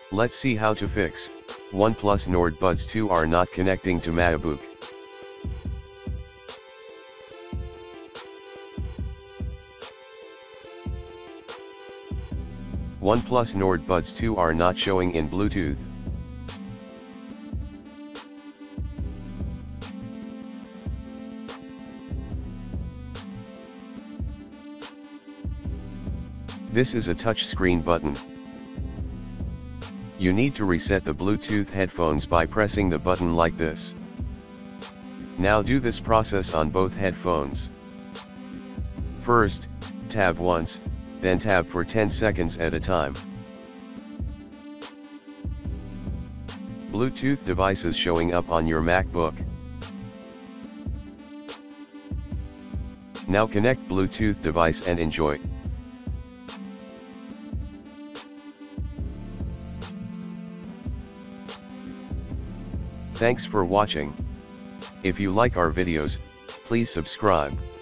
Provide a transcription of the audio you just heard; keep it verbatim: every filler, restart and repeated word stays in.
Let's see how to fix, OnePlus Nord Buds two are not connecting to MacBook. OnePlus Nord Buds two are not showing in Bluetooth. This is a touchscreen button. You need to reset the Bluetooth headphones by pressing the button like this. Now do this process on both headphones. First, tab once, then tab for ten seconds at a time. Bluetooth devices showing up on your MacBook. Now connect Bluetooth device and enjoy. Thanks for watching. If you like our videos, please subscribe.